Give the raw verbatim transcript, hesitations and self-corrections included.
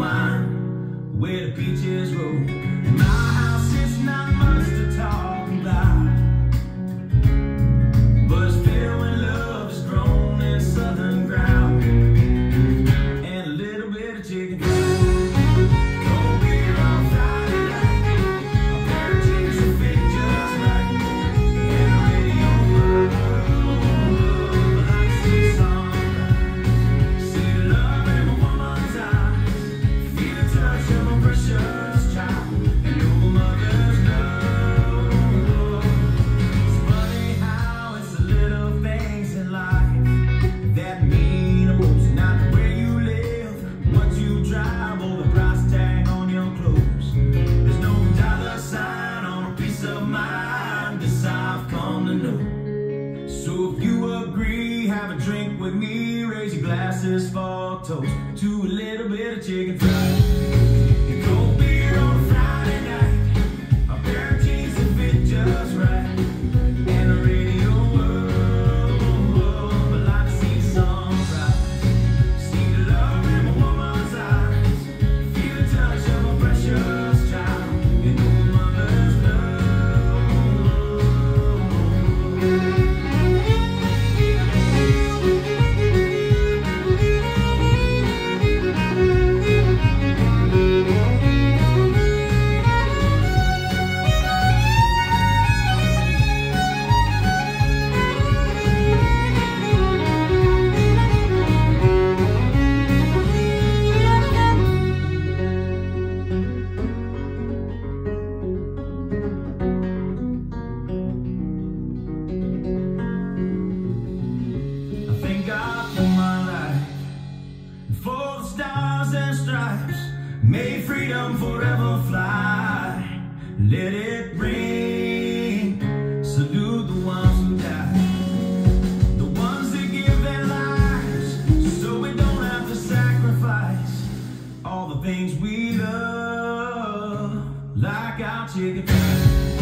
wine where the beaches roll. In my house it's not much to talk about, but it's filled with love that's grown in southern ground and a little bit of chicken fried. Cold beer on Friday night, a pair of jeans that fit just right, and a radio love like to see sunrise. See the love in my woman's eyes, feel the touch of a precious child, and know a mother's love. It's funny how it's the little things in life that mean the most, not where you live, what you drive, or the price tag on your clothes. There's no dollar sign on a piece of mind, this I've come to know. So if you agree, have a drink with me, raise your glasses for toast to a little bit of chicken fried. And cold beer on a Friday night, a pair of jeans that fit just right, and a radio world, but like to see the sunrise. See the love in my woman's eyes, feel the touch of a precious child, and know a mother's love. I thank God for my life, and for the stars and stripes. May freedom forever fly, let it ring. Salute the ones who died, the ones that give their lives, so we don't have to sacrifice all the things we love, like our chicken fried.